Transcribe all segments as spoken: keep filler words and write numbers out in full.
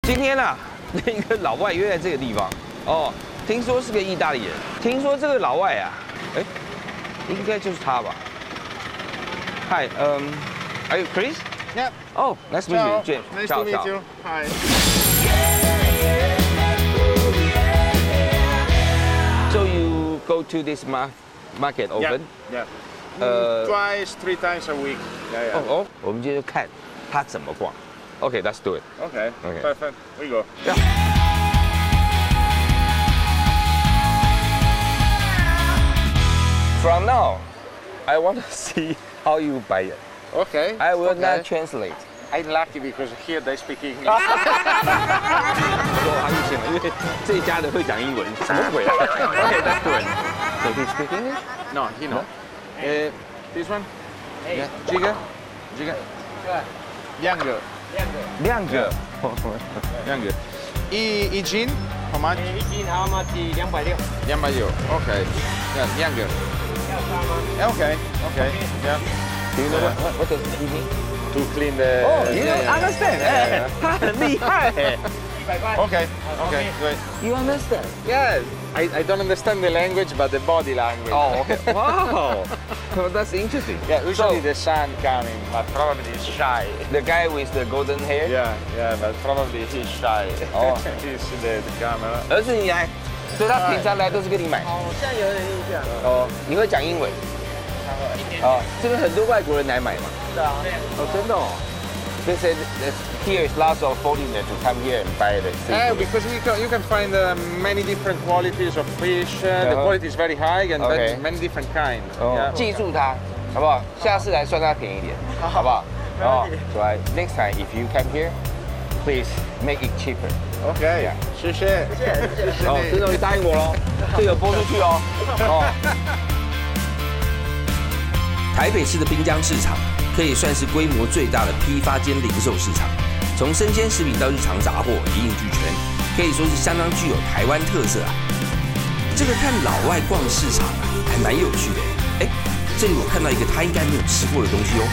今天啊，跟一个老外约在这个地方哦，听说是个意大利人，听说这个老外啊，哎，应该就是他吧。Hi, um, are you Chris? Yeah. Oh, nice to meet you, James. Nice Ciao, to meet ciao. you. Hi. So you go to this mar market often? Yeah. Uh, Twice, three times a week. Yeah, yeah. 哦哦，我们今天就看他怎么逛。Okay, let's do it. Okay. Okay. Perfect. We go. Yeah. From now, I want to see how you buy it. Okay. I will okay. not translate. I'm lucky because here they speak English. 说他遇见了，因为这一家的会讲英文，什么鬼啊 ？Okay, that's good. So he speak English? No, he no. Uh, this one? Yeah. Giga? Giga? Younger. 两个。 Younger. I, I gin? How much? 一斤 how much？两百六。 Yamayo. Okay. Yeah, younger. Yeah, okay. Okay. Yeah. Do you know what what, what does it mean? To clean the. Oh, you yeah, don't yeah. understand? 哎，他很厉害。 一百块。 Okay. Okay. Great. You understand? Yeah. I, I don't understand the language, but the body language. Oh, okay. Wow. Well, that's interesting. Yeah, usually So, the sun coming, but probably he's shy. the guy with the golden hair. Yeah, yeah, but probably he's shy. Oh. He's the, the camera. 儿子，你来，所以他平常来都是跟你买。 哦，我现在有点印象。 哦，你会讲英文？哦，这边很多外国人来买嘛。 是啊。 哦，真的哦。They said that here is lots of foreigners to come here and buy the Yeah, seafood. because you can, you can find uh, many different qualities of fish. Uh, The Uh-huh. quality is very high and Okay. then many different kinds. 哦 Yeah.， 记住它，好不好？下次来算它便宜一点，好不好？哦，所以 next time if you come here, please make it cheaper. Okay. Yeah. 谢谢。谢谢。 哦，这终于答应我喽，这有播出去哦。哦。台北市的滨江市场可以算是规模最大的批发兼零售市场，从生鲜食品到日常杂货一应俱全，可以说是相当具有台湾特色啊。这个看老外逛市场啊，还蛮有趣的。哎，这里我看到一个他应该没有吃过的东西哦。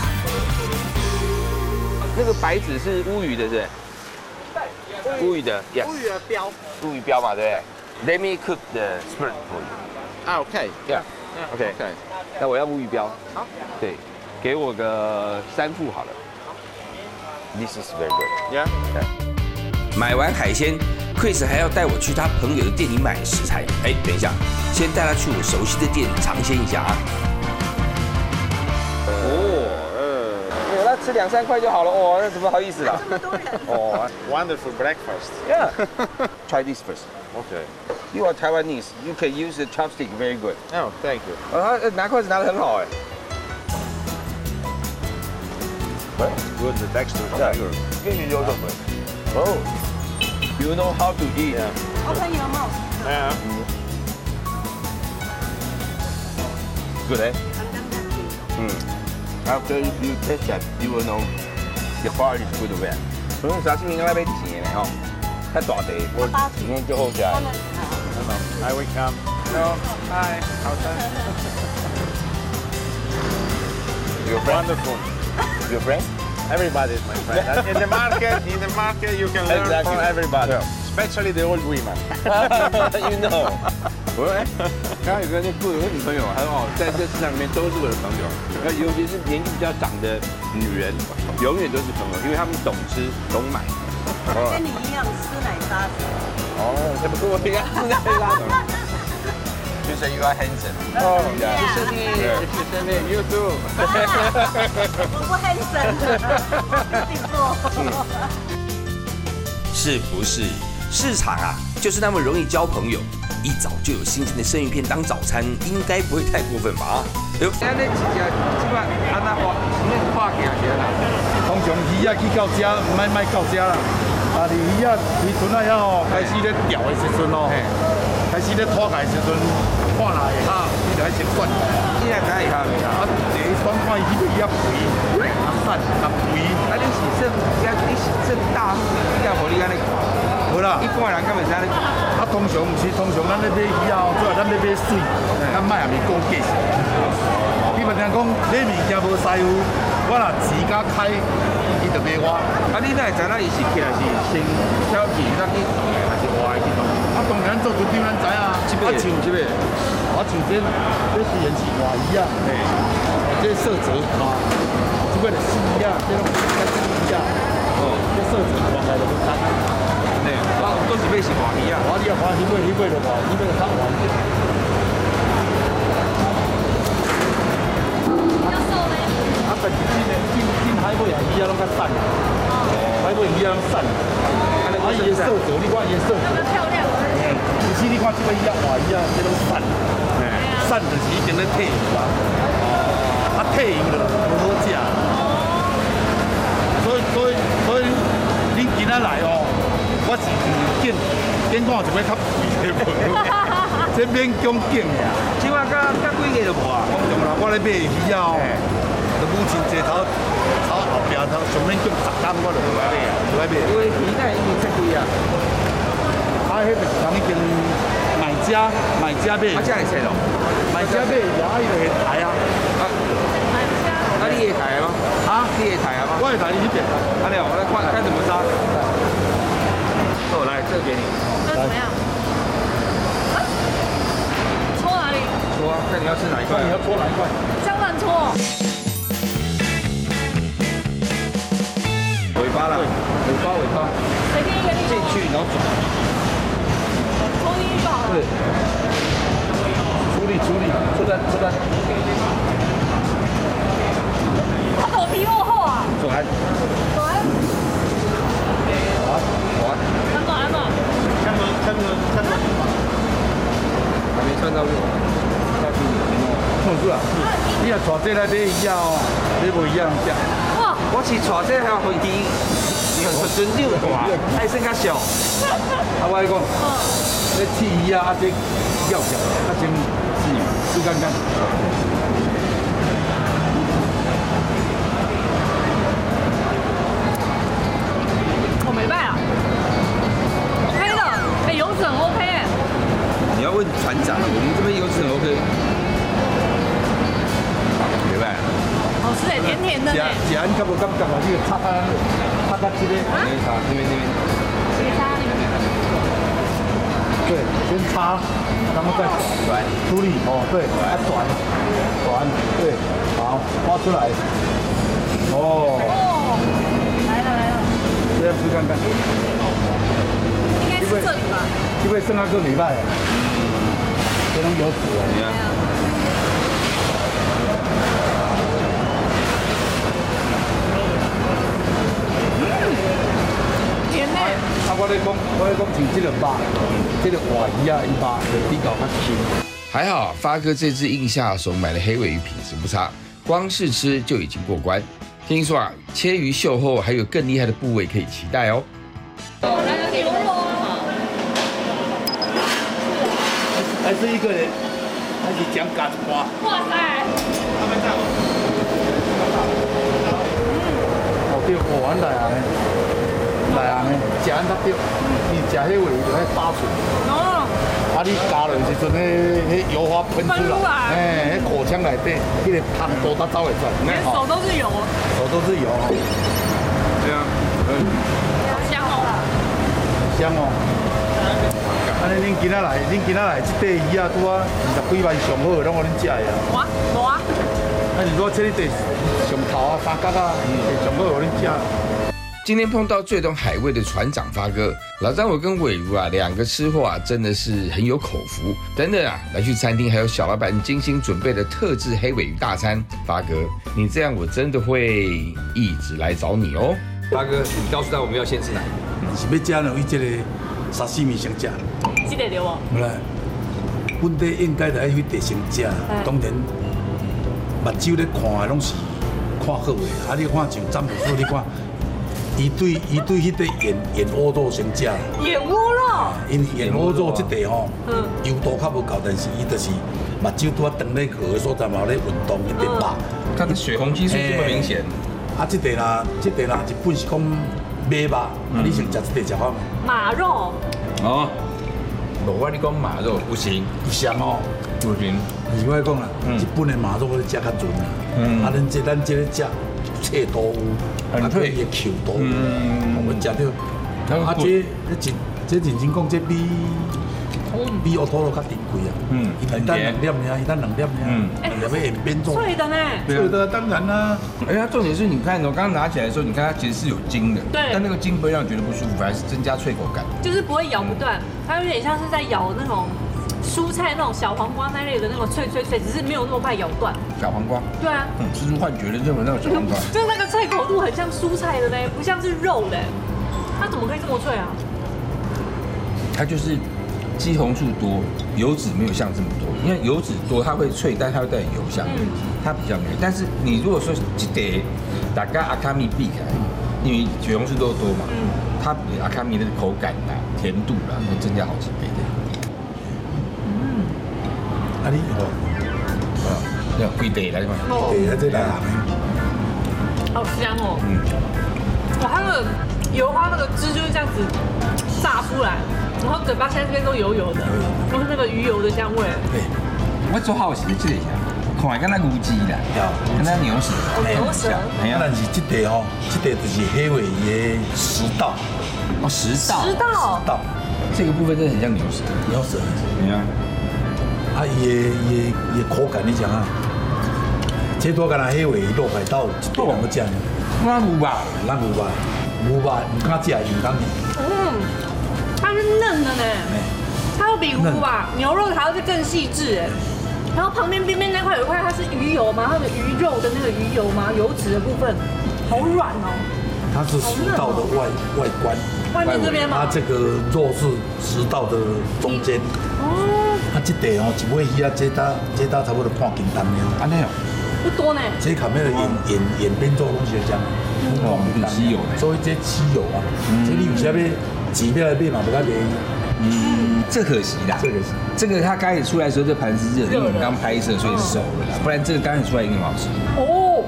那个白纸是乌鱼的，是不是？乌鱼的 ，yes。 乌鱼的标。 乌鱼标嘛，对不对 ？Let me cook the spread for you. Ah, okay. Yeah. OK. Okay. 那我要乌鱼标。 好。 对，给我个三副好了。This is very good. Yeah. 买完海鲜 ，Chris 还要带我去他朋友的店里买食材。哎，等一下，先带他去我熟悉的店尝鲜一下啊。哦，没有，那吃两三块就好了。哦，那怎么好意思啦？ 这么多人。 哦 Wonderful breakfast. ，Yeah. Try this first. Okay. You are Taiwanese. You can use the chopstick very good. Oh, thank you. 哦，他拿筷子拿得很好哎。 Good, the texture is Yeah. very good. 粤语有什么？哦 ，You know how to eat. Yeah. Open your mouth. Yeah. Good, eh? 嗯。After you taste that, you will know the quality is good or bad. 所以啥事情那边甜的吼，太大地，我今天就好食。 I will come. Hello. Hi. Outside. Your friend? Wonderful. Your friend? Everybody is my friend. And in the market, in the market, you can learn Exactly. from everybody, Yeah. especially the old women. You know. 我说哎，刚刚有个那顾有个女朋友，她说哦，在这市场里面都是我的朋友，那尤其是年纪比较长的女人，永远都是朋友，因为她们懂吃懂买。 跟你一样吃奶沙子。 哦，这不跟我一样是在拉的。You say you are handsome. Oh, yeah. 谢谢你，谢谢你，You too. 我不很神的，自己做。 是不是？市场啊，就是那么容易交朋友。一早就有新鲜的生鱼片当早餐，应该不会太过分吧？哎呦，现在那几家基本安那花，那花行些啦。 通常鱼啊去到这，唔买买到这啦。啊，你鱼啊，鱼船啊吼开始咧钓的时阵哦，开始咧拖开的时阵，看哪会哈，你就爱先选。 你来看一下， 啊，第一选看伊个鱼啊肥，啊瘦啊肥。 啊，你是这要你是这大要互你安尼看。 好啦， 一般人根本是安尼。 啊，通常唔是，通常咱咧买鱼啊，主要咱咧买水，咱买也咪讲价钱。比如讲，你物件无师傅，你我若钱甲开，伊就卖我。 啊，你哪会知影伊是起来是先挑起再去动的，还是活的去动？ 啊，当然做船长咱知啊。 这边，这边， 我像这，这虽然是活鱼啊，嘿，这色泽嘛，这边的丝鱼啊，这种跟丝鱼啊，哦，这色泽原来就是干。 嘿，我都是买是活鱼啊， 活鱼啊，活鱼买，鱼买就活，鱼买就较活一点。啊，但是进的进进海尾啊，鱼啊拢较散，海尾鱼啊拢散，啊，伊的色泽，你看伊的色泽， 漂亮而已。 其实你看这个鱼啊，活鱼啊，这种散，散就是已经咧退鱼啊，啊退鱼就无好食。所以所以所以，恁今仔来哦，我是见见看有一尾较贵的无，这免讲景呀。 即马甲甲几个就无啊？ 讲中啦，我咧买鱼啊哦。就母亲节头头后壁头上面叫十担，我就来买啊，来买。 因为鱼仔已经太贵啊， 啊，迄就是讲已经买家买家买。 啊，这会切咯？ 买家买，然后伊就会抬啊。 啊，啊，你会抬吗？啊，你会抬吗？ 我会抬你去点。 阿廖，我来看看怎么杀。哦，来，这个给你。 这怎么样？搓哪里？ 搓啊，看你要吃哪一块。 你要搓哪一块？ 这样乱搓。 尾巴啦，尾巴尾巴， 随便一个地方进去然后转， 搓进去就好了。 对，处理处理，出单出单， 它怎么皮那么厚啊？ 转短。 滑滑， 安怎安怎？ 枪轮枪轮枪轮， 还没穿到位，下去弄住啊！你若带这来买鱼啊哦，你无一样食。 哇！ 我是带这下飞机，你看尊酒大，爱生较小。啊，我讲， 这刺鱼啊，啊这要小，啊先试试看看。 我没卖啊。OK 的，哎，油脂很 OK 哎。 你要问船长，我们这边油脂很 OK。明白。 好吃哎，甜甜的呢。 食安敢无感觉啊？你个擦啊，擦到这个。 那边擦，那边那边。 这个沙里面。 对，先擦，然后再转处理哦，对，啊转转，对，好，挖出来。哦， 哦，来了来了。 这样试看看。 应该是这里吧？ 这位剩下个礼拜，这种有死啊！ 你看。 甜呢。 啊，我咧讲，我咧讲，像这个肉，这个活鱼啊，伊肉就比较较轻。 还好发哥这次硬下手买的黑尾鱼品质不差，光是吃就已经过关。听说啊，切鱼秀后还有更厉害的部位可以期待哦。 来个牛肉啊！ 还是一个人，还是讲干花。 哇塞！ 哦对，哦，原来安尼，来安尼，食安较对。你食迄尾就迄打出。 哦。 啊，你加落时阵，迄迄油花喷出来，哎，迄口腔内底，迄个汤多它走会出来。 连手都是油。 手都是油。 对啊，嗯。 好香哦。 香哦。安尼恁今仔来，恁今仔来这块鱼啊，拄啊二十几万上好，拢互恁食的啊。 哇，无啊。 啊，如果这里地上头啊，三角啊，上好互恁食。 今天碰到最懂海味的船长发哥，老张我跟伟如啊两个吃货啊，真的是很有口福。等等啊，来去餐厅还有小老板精心准备的特制黑尾鱼大餐，发哥，你这样我真的会一直来找你哦。 发哥，你告诉他我们要先吃哪一个？ 是要食呢，伊这个沙西米先食。 记得留哦。 不啦，本地应该来去地先食，当然目睭咧看的拢是看好的，啊你看像詹姆斯，你看。伊对伊对迄个燕燕窝肉先食， 燕窝肉， 因为燕窝肉这块吼，嗯，油度较无够，但是伊就是目睭拄啊长咧去的所在嘛咧运动一点肉， 它的血红激素这么明显。 啊，这块啦，这块啦，日本是讲马肉，啊，你先食这块食法吗？ 马肉。 哦，我话你讲马肉不行， 不香哦， 不行。 是我讲啦，日本的马肉我咧食较准啦，啊，咱这咱这咧食。 切都有，啊，配伊的球都有，我们食到。啊，这这真这认真讲，这比比奥托罗较珍贵啊。嗯，伊单两粒尔，伊单两粒尔，嗯，两粒要沿边做。 脆的呢？ 脆的当然啦。 而且它重点是，你看我刚刚拿起来的时候，你看它其实是有筋的， 对， 但那个筋不会让你觉得不舒服，反而是增加脆口感。 就是不会咬不断，它有点像是在咬那种蔬菜那种小黄瓜那类的那种脆脆脆，只是没有那么快咬断。 小黄瓜？ 对啊。 嗯，吃出幻觉的认为那种小黄瓜。 就是那个脆口度很像蔬菜的呢，不像是肉的。它怎么可以这么脆啊？ 它就是肌红素多，油脂没有像这么多。因为油脂多，它会脆，但它会带油香，嗯、它比较没有。但是你如果说这得大家阿卡米避开，因为血红素都多嘛，嗯、它比阿卡米的口感啦、甜度啦，会增加好几倍的。 嗯， 啊你哦， 啊，要贵地来嘛， 对啊，这来啊， 好香哦。嗯，哇，它那个油花那个汁就是这样子炸出来。然后嘴巴现在这边都油油的，都是那个鱼油的香味。 对，我做好时这个下，看跟那牛舌啦，跟那牛舌， 牛舌。 哎呀，但是这个哦，这个就是黑尾的食道， 哦，食道， 食道， 食道， 这个部分真的很像牛舌， 牛舌。 你看， 啊，伊的伊的伊的口感你讲啊，这多干那黑尾肉排刀，这两个酱， 那牛吧， 咱牛吧，牛吧唔敢食，唔敢吃。 嗯。它是嫩的呢，它要比牛吧牛肉还要再更细致哎。然后旁边边边那块有一块，它是鱼油嘛，它的鱼肉的那个鱼油嘛，油脂的部分，好软哦。 它是食道的外外观， 外面这边嘛。 它这个肉是食道的中间。哦。它这地哦，一尾鱼啊，这搭这搭差不多半斤重呢。 安尼哦。 不多呢。 这卡面的眼眼眼边做东西的这样。 哦，很稀有的。 所以这稀有啊，这你有啥要？几片来变嘛，不较便宜。 嗯，这可惜啦， 这个是这个它刚开始出来的时候，这盘是热的，因为我们刚拍摄，所以熟了啦。不然这个刚开始出来一定很好吃。 哦，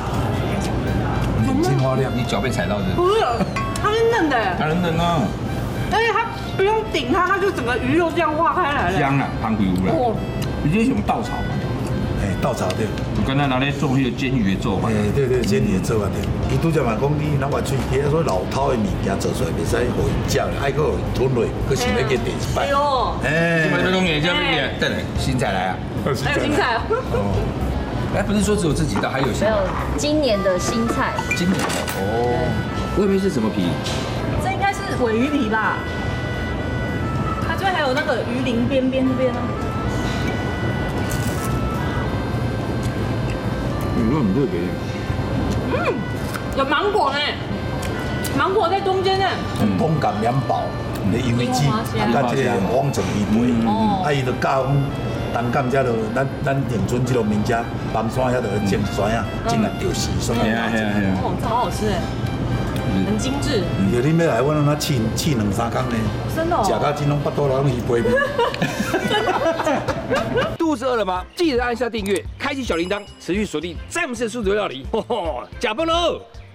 眼睛花亮， 你脚被踩到的。 不是，它是嫩的。 它很嫩啊。 而且它不用顶它，它就整个鱼肉这样化开来了。 香啊，香鬼乌啦。哦，你这是用稻草嘛？ 哎，稻草对。 我刚才拿来做那个煎鱼的做法。 哎，对对，煎鱼的做法对。伊拄则嘛讲你那外喙其他说老饕的物件做出来，袂使互伊食，爱个吞落，佮想要给第一摆。 哎， 哎，这东西叫咩嘢？再来，新菜来啊！ 还有新菜哦。哎，不是说只有这几道，还有新。 没有，今年的新菜。 今年的哦，外面是什么皮？ 这应该是尾鱼皮吧？它这边还有那个鱼鳞边边这边呢。 嗯，很特别。 嗯，有芒果呢，芒果在中间呢。 通感两饱，你的油脂，啊，甲这个黄橙鱼皮，啊，伊就教讲，东港遮就咱咱永春这个名家，芒山遐就种酸啊，种来钓时酸啊。 哦，这好好吃哎，很精致。 就你要来，我让他试试两三工呢。 真的。 食到真拢巴肚拢鱼皮面。 肚子饿了吗？记得按下订阅，开启小铃铛，持续锁定詹姆斯的数字料理。吼吼，加班喽！